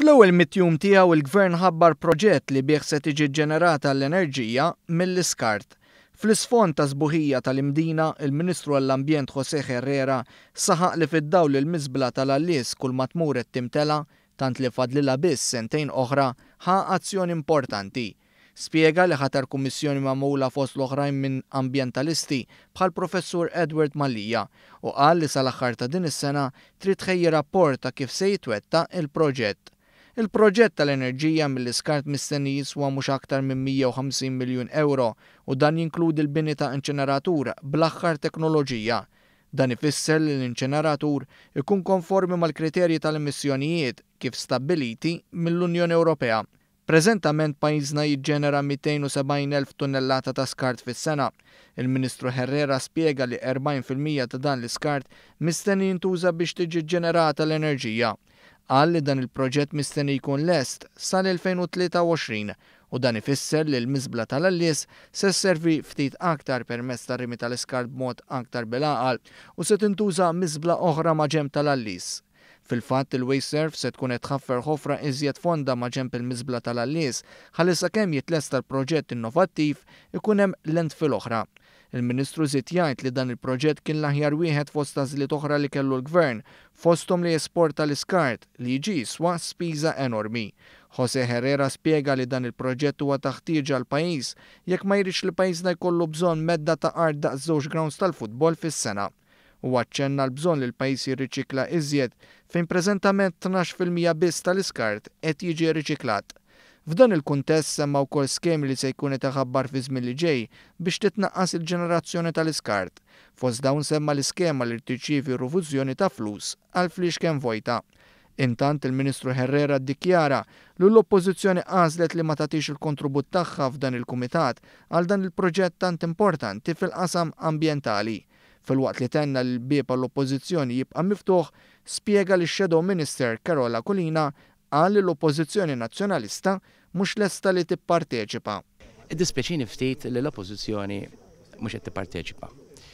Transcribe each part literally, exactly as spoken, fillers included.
Fl-ewwel mit-tjum tiegħu il-Gvern ħabbar proġett li bih se tiġi ġenerata l-enerġija mill-iskart. Fl-isfond ta' sbuħija tal-imdina, il-Ministru għall-Ambjent José Herrera saħaq li fid-dawl il-miżbla tal-Allies kull ma tmur qed timtela, tant li fadlilha biss sentejn oħra ħa azzjoni importanti. Spjega li ħatar kummissjoni magħmula fost l-oħrajn minn ambjentalisti bħal Professur Edward Malija u qal li sal-aħħar ta' din is-sena trid tħejji rapport ta' kif se jitwettaq il-proġett. Il-proġett tal-enerġija mill-iskart mistenni jiswa mhux aktar minn mija u ħamsin miljun euro u dan jinkludi l-bini ta' inċeneratur bl-aħħar teknoloġija. Dan ifisser li l-inċeneratur ikun konformi mal-kriterji tal-emissjonijiet kif stabbiliti mill-Unjoni Ewropea. Preżentament pajjiżna jiġġenera mija u sebgħin elf tunnellata ta' skart fis-sena. Il-Ministru Herrera spjega li erbgħin fil-mija ta' dan l-iskart mistenni jintuża biex tiġi ġenerata l-enerġija. Qal li dan il-proġett mistenni jkun lest sal-elfejn u tlieta u għoxrin u dan ifisser li l-miżbla tal-Allies se sservi ftit aktar permezz tar-rimi tal-iskart b'mod aktar bil-għaqal u se tintuża miżbla oħra ma' ġenb tal-Allies. Fil-fatt il-Wasteserv se tkun qed tħaffer ħofra iżjed fonda ma' ġenb il-miżbla tal-Allies ħalli sakemm jitlesta l-proġett innovattiv ikun hemm landfill oħra. Il-Ministru żied jgħid li dan il-proġett kien l-aħjar wieħed fost għażliet oħra li kellu l-Gvern, fosthom li jesporta l-iskart li jiġi jiswa spiża enormi. José Herrera spjega li dan il-proġett huwa taħtieġa għall pajjiż jekk ma jridx li pajjiżna jkollu bżonn medda ta' art daqs żewġ grounds tal-futbol fis-sena. U aċċenna l-bżonn li l-pajjiż jirriċikla iżjed fejn preżentament tnax fil-mija biss tal-iskart qed jiġi riċiklat. F'dan il-kuntest semma wkoll skemi li se jkun qed iħabbar fi żmien li ġej biex titnaqqas il-ġenerazzjoni tal-iskart. Fost dawn semma l-iskema li tirċievi rifużjoni ta' flus għal fliexken vojta. Intant il-Ministru Herrera ddikjara li l-Oppożizzjoni għażlet li ma tagħtix il-kontribut tagħha f'dan il-Kumitat għal dan il-proġett tant importanti fil-qasam ambjentali. Fil-waqt li tenna l-bieb għall-Oppożizzjoni jibqa' miftuħ, spjega li x-Shadow Minister Carola Kulina qal li l-Oppożizzjoni Nazzjonalista mhux lesta li tipparteċipa. Iddispjaċini ftit li l-Oppożizzjoni mhux qed tipparteċipa.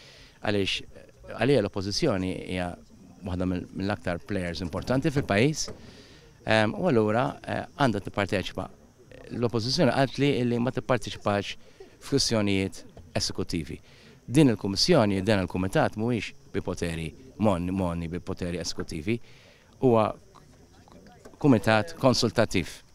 Għaliex għalija l-Oppożizzjoni hija waħda mill-aktar players importanti fil-pajjiż u allura għandha tipparteċipa. L-Oppożizzjoni qalt li li ma tipparteċipax f'kwistjonijiet esekuttivi. Din il-Kummissjoni, din il-Kumitat mhuwiex bi poteri monni monni bi poteri esekuttivi, huwa Kumitat konsultattiv.